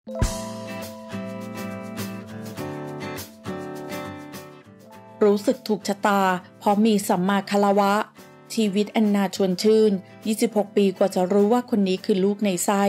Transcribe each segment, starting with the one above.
รู้สึกถูกชะตาเพราะมีสัมมาคารวะชีวิตแอนนาชวนชื่น26 ปีกว่าจะรู้ว่าคนนี้คือลูกในไส้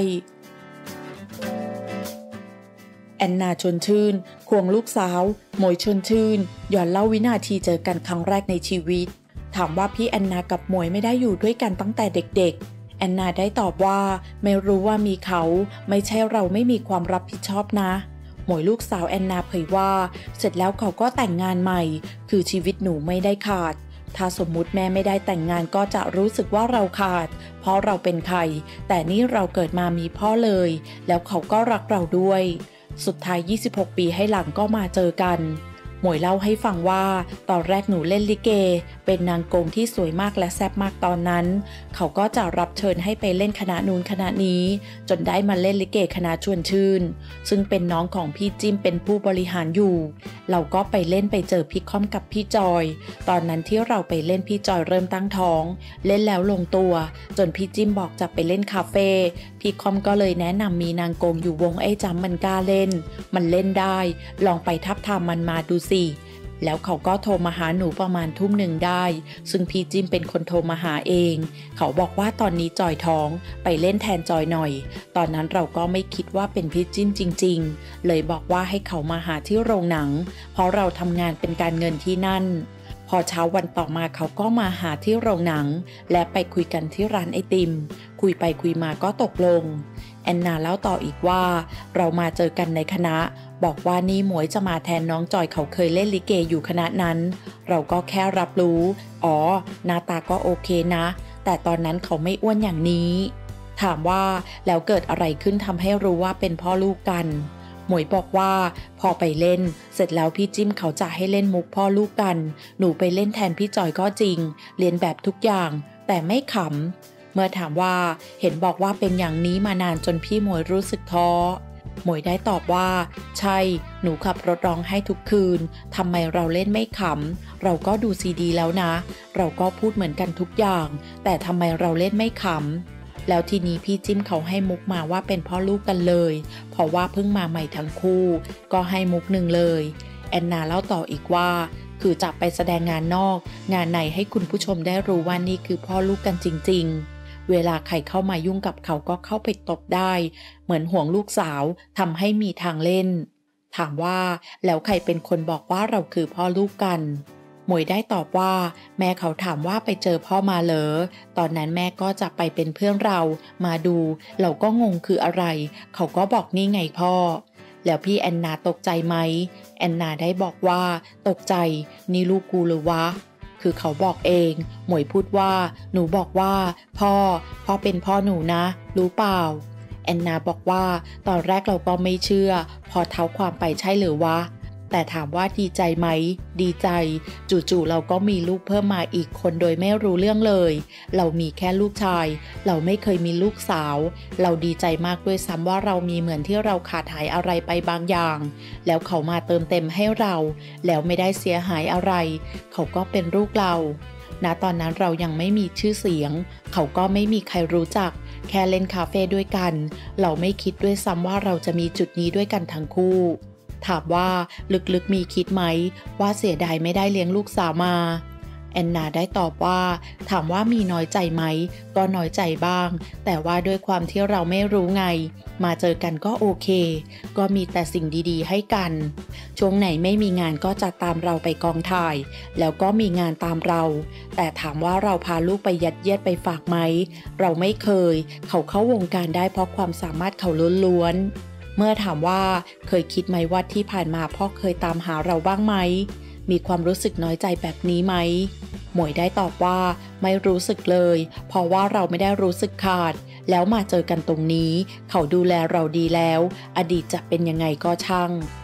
แอนนาชวนชื่นควงลูกสาวหมวยชวนชื่นย้อนเล่าวินาทีเจอกันครั้งแรกในชีวิตถามว่าพี่แอนนากับหมวยไม่ได้อยู่ด้วยกันตั้งแต่เด็กๆแอนนาได้ตอบว่าไม่รู้ว่ามีเขาไม่ใช่เราไม่มีความรับผิดชอบนะหมวยลูกสาวแอนนาเผยว่าเสร็จแล้วเขาก็แต่งงานใหม่คือชีวิตหนูไม่ได้ขาดถ้าสมมุติแม่ไม่ได้แต่งงานก็จะรู้สึกว่าเราขาดเพราะเราเป็นใครแต่นี่เราเกิดมามีพ่อเลยแล้วเขาก็รักเราด้วยสุดท้าย26 ปีให้หลังก็มาเจอกันหมวยเล่าให้ฟังว่าตอนแรกหนูเล่นลิเกเป็นนางโกงที่สวยมากและแซ่บมากตอนนั้นเขาก็จะรับเชิญให้ไปเล่นคณะนู้นคณะนี้จนได้มาเล่นลิเกคณะชวนชื่นซึ่งเป็นน้องของพี่จิ้มเป็นผู้บริหารอยู่เราก็ไปเล่นไปเจอพี่ค่อมกับพี่จอยตอนนั้นที่เราไปเล่นพี่จอยเริ่มตั้งท้องเล่นแล้วลงตัวจนพี่จิ้มบอกจะไปเล่นคาเฟ่พี่ค่อมก็เลยแนะนำมีนางโกงอยู่วงไอ้จำมันกล้าเล่นมันเล่นได้ลองไปทับทามมันมาดูสิแล้วเขาก็โทรมาหาหนูประมาณทุ่มหนึ่งได้ซึ่งพี่จิ้มเป็นคนโทรมาหาเองเขาบอกว่าตอนนี้จอยท้องไปเล่นแทนจอยหน่อยตอนนั้นเราก็ไม่คิดว่าเป็นพี่จิ้มจริงๆเลยบอกว่าให้เขามาหาที่โรงหนังเพราะเราทำงานเป็นการเงินที่นั่นพอเช้าวันต่อมาเขาก็มาหาที่โรงหนังและไปคุยกันที่ร้านไอติมคุยไปคุยมาก็ตกลงแอนนาเล่าต่ออีกว่าเรามาเจอกันในคณะบอกว่านี่หมวยจะมาแทนน้องจอยเขาเคยเล่นลิเกอยู่คณะนั้นเราก็แค่รับรู้อ๋อหน้าตาก็โอเคนะแต่ตอนนั้นเขาไม่อ้วนอย่างนี้ถามว่าแล้วเกิดอะไรขึ้นทำให้รู้ว่าเป็นพ่อลูกกันหมวยบอกว่าพอไปเล่นเสร็จแล้วพี่จิ้มเขาจะให้เล่นมุกพ่อลูกกันหนูไปเล่นแทนพี่จอยก็จริงเรียนแบบทุกอย่างแต่ไม่ขำเมื่อถามว่าเห็นบอกว่าเป็นอย่างนี้มานานจนพี่หมวยรู้สึกท้อหมวยได้ตอบว่าใช่หนูขับรถร้องให้ทุกคืนทำไมเราเล่นไม่ขำเราก็ดูซีดีแล้วนะเราก็พูดเหมือนกันทุกอย่างแต่ทำไมเราเล่นไม่ขำแล้วทีนี้พี่จิ้มเขาให้มุกมาว่าเป็นพ่อลูกกันเลยเพราะว่าเพิ่งมาใหม่ทั้งคู่ก็ให้มุกหนึ่งเลยแอนนาเล่าต่ออีกว่าคือจะไปแสดงงานนอกงานในให้คุณผู้ชมได้รู้ว่านี่คือพ่อลูกกันจริงๆเวลาใครเข้ามายุ่งกับเขาก็เข้าไปตบได้เหมือนห่วงลูกสาวทำให้มีทางเล่นถามว่าแล้วใครเป็นคนบอกว่าเราคือพ่อลูกกันหมวยได้ตอบว่าแม่เขาถามว่าไปเจอพ่อมาเหรอตอนนั้นแม่ก็จะไปเป็นเพื่อนเรามาดูเราก็งงคืออะไรเขาก็บอกนี่ไงพ่อแล้วพี่แอนนาตกใจไหมแอนนาได้บอกว่าตกใจนี่ลูกกูหรือวะคือเขาบอกเองหมวยพูดว่าหนูบอกว่าพ่อเป็นพ่อหนูนะรู้เปล่าแอนนาบอกว่าตอนแรกเราก็ไม่เชื่อพอเท้าความไปใช่หรือวะแต่ถามว่าดีใจไหมดีใจจู่ๆเราก็มีลูกเพิ่มมาอีกคนโดยไม่รู้เรื่องเลยเรามีแค่ลูกชายเราไม่เคยมีลูกสาวเราดีใจมากด้วยซ้ำว่าเรามีเหมือนที่เราขาดหายอะไรไปบางอย่างแล้วเขามาเติมเต็มให้เราแล้วไม่ได้เสียหายอะไรเขาก็เป็นลูกเราณตอนนั้นเรายังไม่มีชื่อเสียงเขาก็ไม่มีใครรู้จักแค่เล่นคาเฟ่ด้วยกันเราไม่คิดด้วยซ้ำว่าเราจะมีจุดนี้ด้วยกันทั้งคู่ถามว่าลึกๆมีคิดไหมว่าเสียดายไม่ได้เลี้ยงลูกสาวมาแอนนาได้ตอบว่าถามว่ามีน้อยใจไหมก็น้อยใจบ้างแต่ว่าด้วยความที่เราไม่รู้ไงมาเจอกันก็โอเคก็มีแต่สิ่งดีๆให้กันช่วงไหนไม่มีงานก็จะตามเราไปกองถ่ายแล้วก็มีงานตามเราแต่ถามว่าเราพาลูกไปยัดเยียดไปฝากไหมเราไม่เคยเขาเข้าวงการได้เพราะความสามารถเขาล้วนๆเมื่อถามว่าเคยคิดไหมว่าที่ผ่านมาพ่อเคยตามหาเราบ้างไหมมีความรู้สึกน้อยใจแบบนี้ไหมหมวยได้ตอบว่าไม่รู้สึกเลยเพราะว่าเราไม่ได้รู้สึกขาดแล้วมาเจอกันตรงนี้เขาดูแลเราดีแล้วอดีตจะเป็นยังไงก็ช่าง